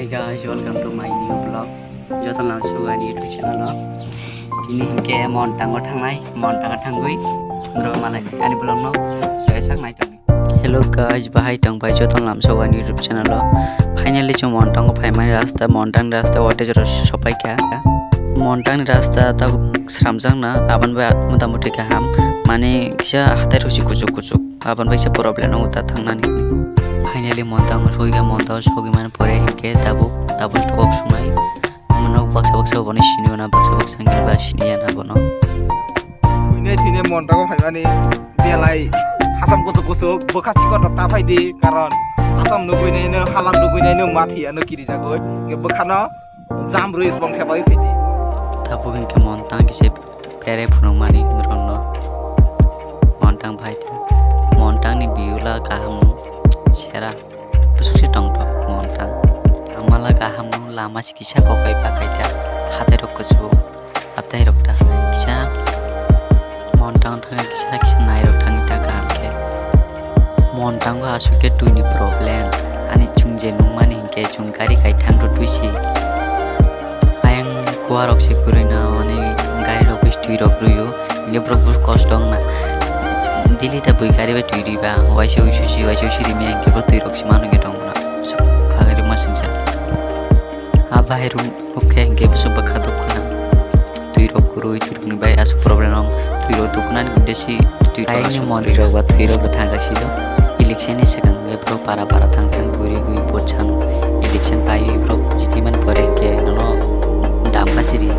guys, welcome to my new vlog. Jotan langsung ke YouTube channel lo. Kini ke montang ko tanggui. Bro malai ani belum no. Saya sang naik tong. Hello guys, bahai tong bai jotan langsung ke YouTube channel lo. Finally cuma montang ko finally montang rasta what is sopai kya? Montang rasta tab seramjang na aban bai mudah-mudah kaham. Mane kisah hatai rusi kucuk. Aban bai se problem no uta thang nani. Finally montang sogi mana pore hingke tabu stokok sungai manok baksa boni sini na baksa ngir ba sini na bono ini montang faimani belai hasam kutu bekasi ko ta faidi karon asam nuguine no halam nuguine no mati anu kiri jagoi ke bekhana jamru isbong thebai faidi tabu hingke montang kise pere phunung mani ngrono montang faida montang ni biula kaham Sera, busuk si tongtok montang. Amala kaham lama si kisah kau kai pakai dah. Hati rok kesu, hati rok dah. Kisah montang thang kisah naik rok thang dah kaham ke. Montang ko asu ke tu ni problem. Ani chung jenung mani ke chung kari kai thang ro tu si. Ayang kuar rok si kurina ani kari rok bis tu rok ruyo. Ini berobus kos dong na. Dili ta bui kari ba tuiri ba waisho shiri mi anke bo tuirok simanu ge dong na khagari masingsa aba heru oke ge busu bakha dokna tuirok kurui tuirok ni bai asu problem ong tuirok dokna ni desi tuirok ni mondir ba tuirok thanga sido election ni segang ge pro para thang guri pochan election pai pro jitiman pore ke no dampa siri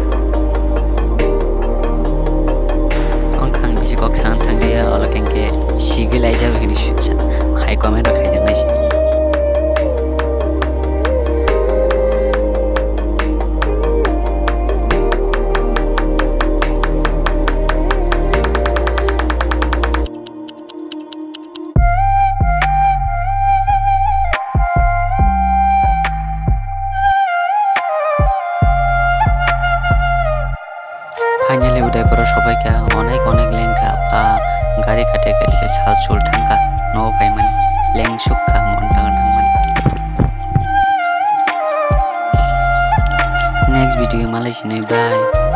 kok sang thang dia olah kengke sigil aja begini high comment rakai jangan sih Finally udah pura sobai kya onek lengka apa gari kate sal chul thangka no paiman leng sukka montang thangman next video malai sini bye.